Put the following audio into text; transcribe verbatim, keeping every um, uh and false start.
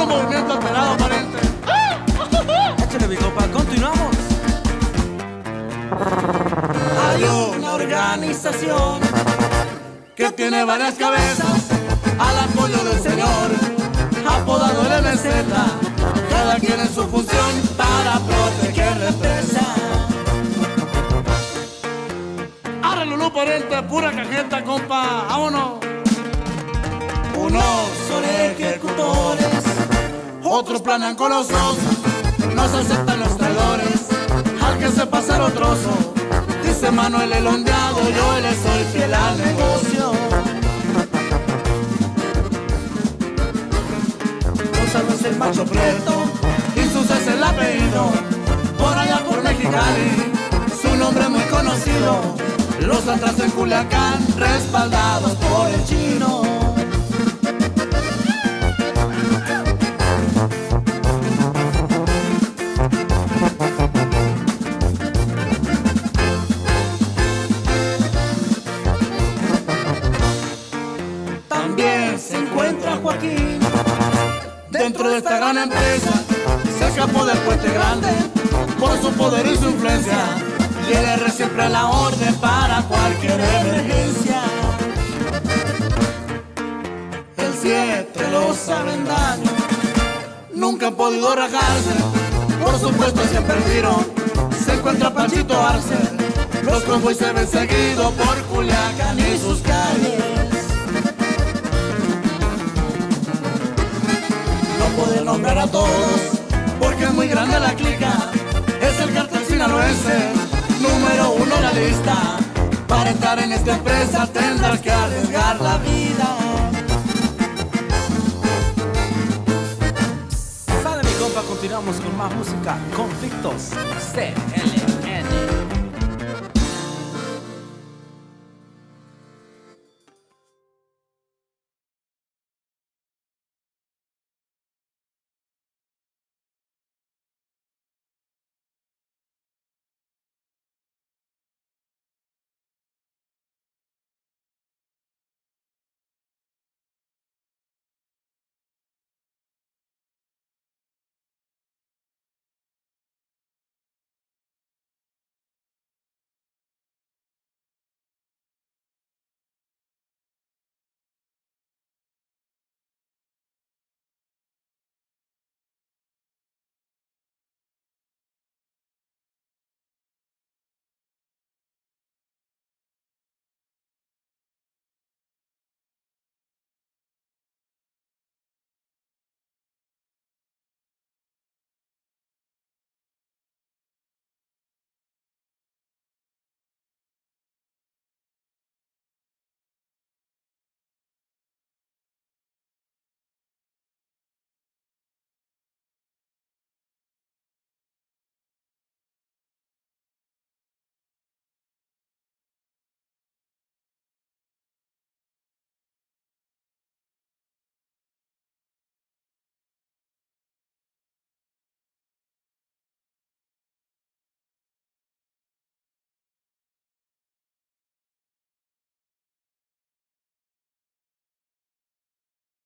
puro movimiento alterado, pariente. Échale, mi compa, continuamos. Hay una organización que tiene varias cabezas al apoyo del señor, apodado el M Z, cada quien en su función para proteger la empresa. Arre Lulú, pariente, pura cajeta, compa, vámonos. Unos son ejecutores, otros planean con los ojos, nos aceptan los traidores, al que se pasa el trozo. Dice Manuel el ondeado, yo le soy fiel al negocio. Gonzalo es el macho prieto, Jesús es el apellido, por allá por Mexicali, su nombre es muy conocido. Los atrás en Culiacán, respaldados por el chino. También se encuentra Joaquín dentro de esta gran empresa, se escapó del Puente Grande por su poder y su influencia, y el R siempre a la orden para cualquier emergencia. El siete lo saben daño, nunca han podido rajarse, por supuesto siempre el tiro. Se encuentra Panchito Arce, los convoys se ven seguidos por Culiacán y sus calles. No puedo nombrar a todos, porque es muy grande la clica. Es el cartel sinaloense, número uno en la lista. Para entrar en esta empresa tendrás que arriesgar la vida. Sale, mi compa, continuamos con más música. Conflictos C L.